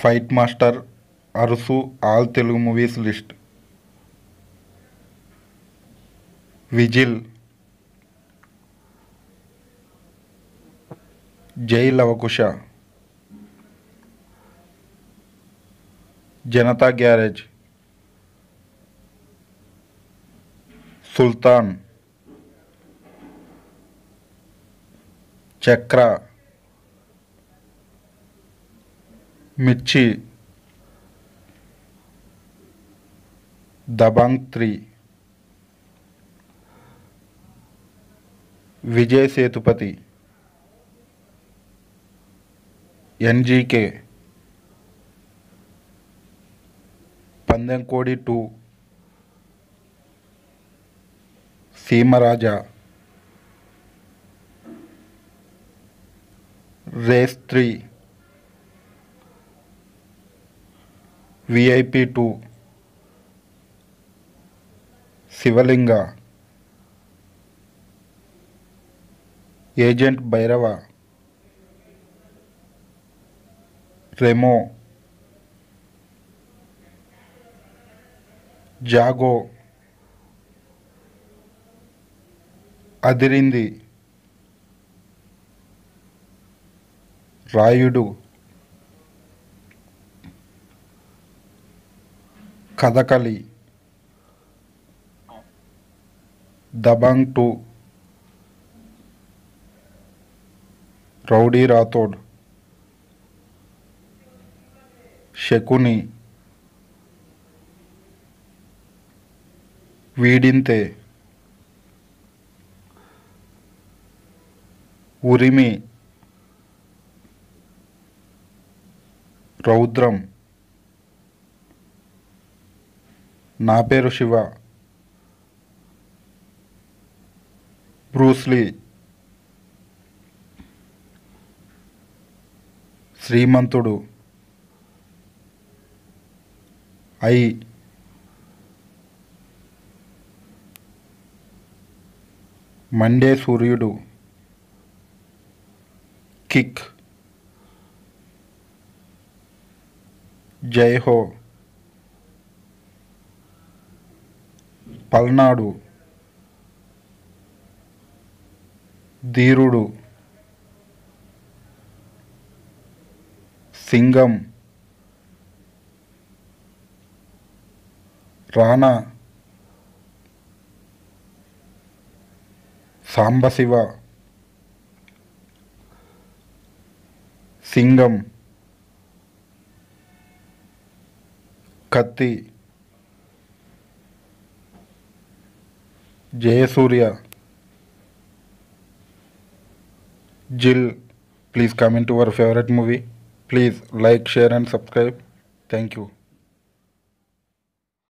Fight master, Arasu, all Telugu movies list. Whistle, Jai Lavakusa, Janatha garage, Sultan, Chakra, Mirchi, Dabangg 3, Vijay Sethupathi, NGK, Pandemkodi 2, Seemaraja, race 3, VIP 2, Shivalinga, agent Bhairava, Remo, Jaago, Adirindi, Rayudu, Kathakali, Dabangg 2, rowdy Rathore, Shakuni, Veedinthe, Urumi, Raudram, నా పేరు Siva, Bruce Lee, Srimanthudu, I, Mande Suryudu, kick, Jai Ho, Palnadu, ధీరుడు, సింగం, రాణా, సాంబశివ, సింగం, కత్తి, జయసూర్య, జిల్. Please comment your favorite movie. Please like, share and subscribe. Thank you.